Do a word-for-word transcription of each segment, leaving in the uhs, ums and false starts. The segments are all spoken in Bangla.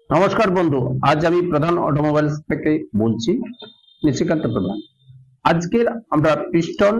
নমস্কার বন্ধু, আজ আমি প্রধান অটোমোবাইলস থেকে বলছি, নিশিকান্ত প্রধান। আজকের আমরা পিস্টন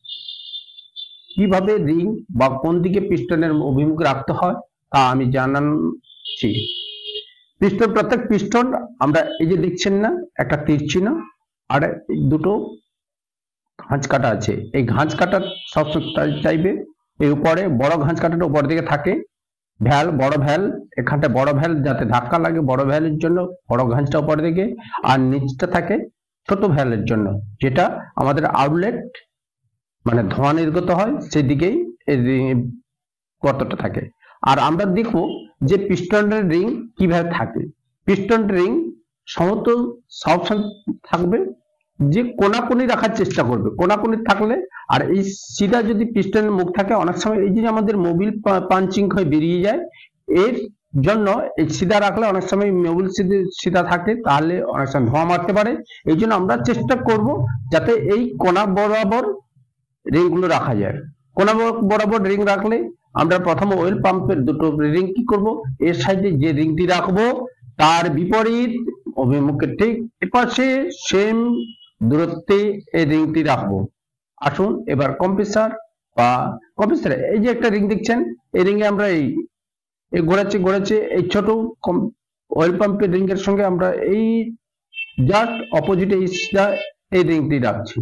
কিভাবে রিং বা কোন দিকে পিস্টনের অভিমুখ রাখতে হয় তা আমি জানাচ্ছি। পিস্টন প্রত্যেক পিস্টন আমরা এই যে দেখছেন না, একটা তীর চিহ্ন আর দুটো ঘাঁচ কাটা আছে। এই ঘাঁচ কাটা সব চাইবে এই উপরে বড় ঘাঁচ কাটাটা উপর দিকে থাকে। ভ্যাল বড় ভ্যাল, এখানটা বড় ভ্যাল যাতে ধাক্কা লাগে বড় ভ্যালের জন্য বড় ঘাঁচটা উপর দিকে, আর নিচটা থাকে ছোট ভ্যালের জন্য, যেটা আমাদের আউটলেট মানে ধোঁয়া নির্গত হয় সেদিকেই এই গর্তটা থাকে। আর আমরা দেখবো যে পিস্টনের রিং কিভাবে থাকে। পিস্টন রিং সমতল সবসময় থাকবে, যে কোনাকুনি রাখার চেষ্টা করবে, কোনাকুনি থাকলে। আর এই সিধা যদি পিস্টনের মুখ থাকে, অনেক সময় এই যে আমাদের মোবিল পাঞ্চিং হয়ে বেরিয়ে যায়, এর জন্য এই সিধা রাখলে অনেক সময় মোবিল সিধা থাকে, তাহলে অনেক সময় ধোঁয়া মারতে পারে। এই জন্য আমরা চেষ্টা করব যাতে এই কোনা বরাবর রিং গুলো রাখা যায়। কোনা বরাবর রিং রাখলে আমরা প্রথমে অয়েল পাম্পের দুটো রিং কি করব, এর সাইডে যে রিংটি রাখবো তার বিপরীত অভিমুখে ঠিক এপাশে সেম দূরত্বে এই রিংটি রাখবো। আসুন এবার কম্প্রেসার বা কম্প্রেসার এই যে একটা রিং দেখছেন, এই রিংয়ে আমরা এই ঘোরাচ্ছে ঘোরাচ্ছে এই ছোট অয়েল পাম্পের রিং এর সঙ্গে আমরা এই জাস্ট অপোজিটে এই রিংটি রাখছি,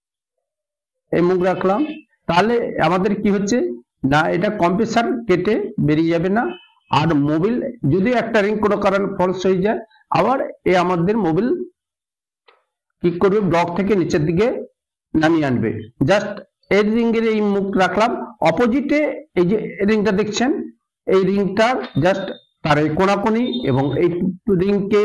এই মুখ রাখলাম। তাহলে আমাদের কি হচ্ছে না, এটা কম্প্রেসার কেটে বেরিয়ে যাবে না। আর মোবিল যদি একটা রিং কোনো কারণে ফলস হয়ে যায়, আবার এ আমাদের মোবিল কি করবে, ব্লক থেকে নিচের দিকে নামিয়ে আনবে। জাস্ট এই রিং এর এই মুখ রাখলাম, অপোজিটে এই যে রিংটা দেখছেন, এই রিংটার জাস্ট তার এই কোনাকুনি এবং এই রিংকে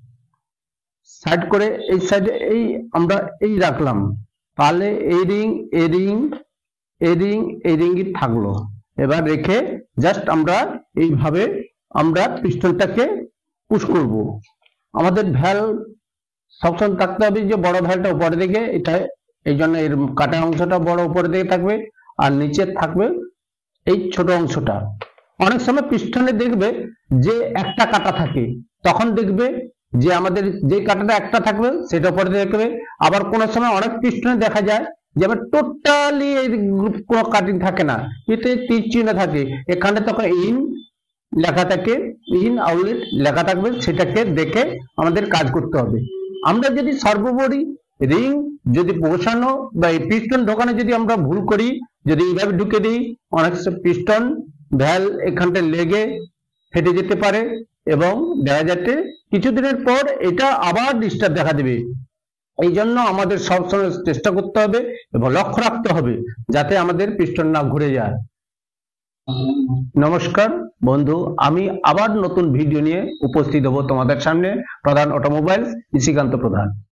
সাইড করে এই সাইডে এই আমরা এই রাখলাম। তাহলে এই রিং এই রিং এই রিং এই রিংই থাকলো। এবার রেখে জাস্ট আমরা এইভাবে আমরা পিস্টনটাকে পুশ করব। আমাদের ভ্যাল সবসময় থাকতে হবে যে বড় ভ্যালটা উপরে দিকে, এটা এই জন্য এর কাটা অংশটা বড় উপরে দিকে থাকবে, আর নিচে থাকবে এই ছোট অংশটা। অনেক সময় পিস্টনে দেখবে যে একটা কাটা থাকে, তখন দেখবে যে আমাদের যে কাটাটা একটা থাকবে সেটা উপরে দেখবে। আবার কোন সময় অনেক পিস্টনে দেখা যায় যে আবার টোটালি এই কোনো কাটিং থাকে না, এতে তীর চিহ্ন থাকে, এখানে তখন ইন লেখা থাকে, ইন আউটলেট লেখা থাকবে, সেটাকে দেখে আমাদের কাজ করতে হবে। আমরা যদি সর্বোপরি রিং যদি বসানো বা এই পিস্টন ঢোকানো যদি আমরা ভুল করি, যদি এইভাবে ঢুকে দিই, অনেক পিস্টন ভ্যাল এখানটা লেগে ফেটে যেতে পারে এবং দেখা যাচ্ছে কিছুদিনের পর এটা আবার ডিস্টার্ব দেখা দেবে। এই জন্য আমাদের সবসময় চেষ্টা করতে হবে এবং লক্ষ্য রাখতে হবে যাতে আমাদের পিস্টন না ঘুরে যায়। নমস্কার বন্ধু, আমি আবার নতুন ভিডিও নিয়ে উপস্থিত হব তোমাদের সামনে। প্রধান অটোমোবাইলস, নিশিকান্ত প্রধান।